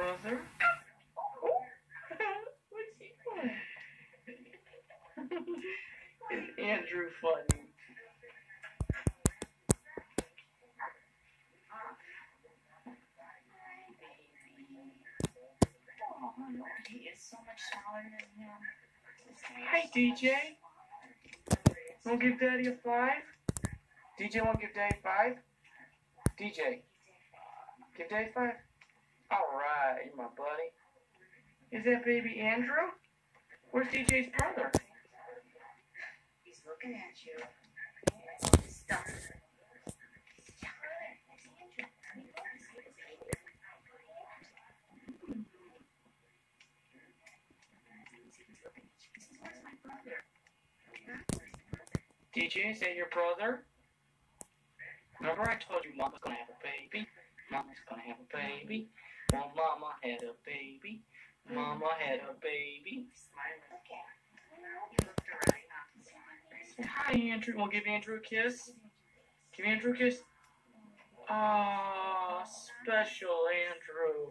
brother? What's he doing? Is Andrew funny? Oh, he is so much smaller than him. Hey, DJ. Want to give Daddy a 5? DJ, want to give Daddy 5? DJ, give Daddy 5? Alright, you're my buddy. Is that baby Andrew? Where's DJ's brother? He's looking at you. Stop. DJ, is that your brother? Remember I told you Mama's gonna have a baby? Mama's gonna have a baby. Well, Mama had a baby. Mama had a baby. Okay. You looked alright, huh? Hi, Andrew. We'll give Andrew a kiss. Give Andrew a kiss. Ah, special Andrew.